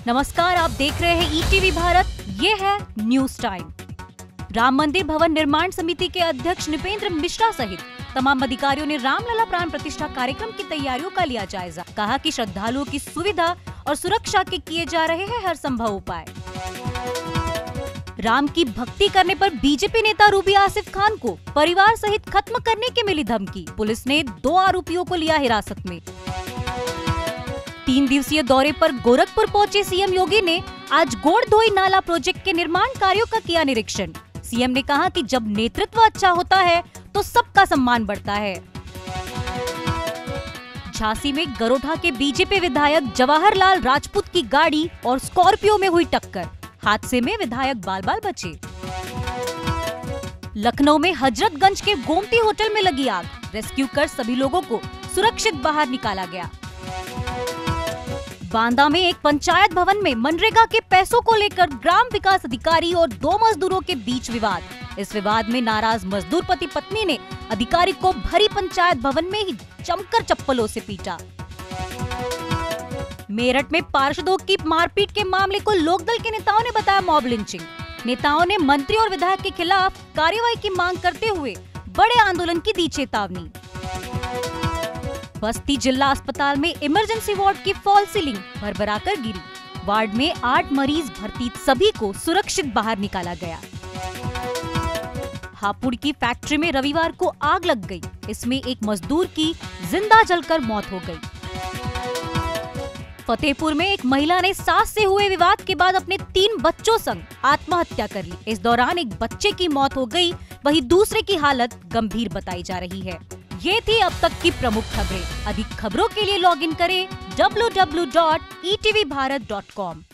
नमस्कार, आप देख रहे हैं ईटीवी भारत। ये है न्यूज टाइम। राम मंदिर भवन निर्माण समिति के अध्यक्ष नृपेंद्र मिश्रा सहित तमाम अधिकारियों ने रामलला प्राण प्रतिष्ठा कार्यक्रम की तैयारियों का लिया जायजा। कहा कि श्रद्धालुओं की सुविधा और सुरक्षा के किए जा रहे हैं हर संभव उपाय। राम की भक्ति करने पर बीजेपी नेता रूबी आसिफ खान को परिवार सहित खत्म करने की मिली धमकी। पुलिस ने 2 आरोपियों को लिया हिरासत में। 3 दिवसीय दौरे पर गोरखपुर पहुंचे सीएम योगी ने आज गोड़धोई नाला प्रोजेक्ट के निर्माण कार्यों का किया निरीक्षण। सीएम ने कहा कि जब नेतृत्व अच्छा होता है तो सबका सम्मान बढ़ता है। झांसी में गरोठा के बीजेपी विधायक जवाहरलाल राजपूत की गाड़ी और स्कॉर्पियो में हुई टक्कर। हादसे में विधायक बाल बाल बचे। लखनऊ में हजरतगंज के गोमती होटल में लगी आग। रेस्क्यू कर सभी लोगों को सुरक्षित बाहर निकाला गया। बांदा में एक पंचायत भवन में मनरेगा के पैसों को लेकर ग्राम विकास अधिकारी और 2 मजदूरों के बीच विवाद। इस विवाद में नाराज मजदूर पति पत्नी ने अधिकारी को भरी पंचायत भवन में ही जमकर चप्पलों से पीटा। मेरठ में पार्षदों की मारपीट के मामले को लोकदल के नेताओं ने बताया मॉब लिंचिंग। नेताओं ने मंत्री और विधायक के खिलाफ कार्रवाई की मांग करते हुए बड़े आंदोलन की दी चेतावनी। बस्ती जिला अस्पताल में इमरजेंसी वार्ड की फॉल सीलिंग भरभराकर गिरी। वार्ड में 8 मरीज भर्ती, सभी को सुरक्षित बाहर निकाला गया। हापुड़ की फैक्ट्री में रविवार को आग लग गई। इसमें एक मजदूर की जिंदा जलकर मौत हो गई। फतेहपुर में एक महिला ने सास से हुए विवाद के बाद अपने 3 बच्चों संग आत्महत्या कर ली। इस दौरान एक बच्चे की मौत हो गई, वहीं दूसरे की हालत गंभीर बताई जा रही है। ये थी अब तक की प्रमुख खबरें। अधिक खबरों के लिए लॉगिन करें www.etvbharat.com।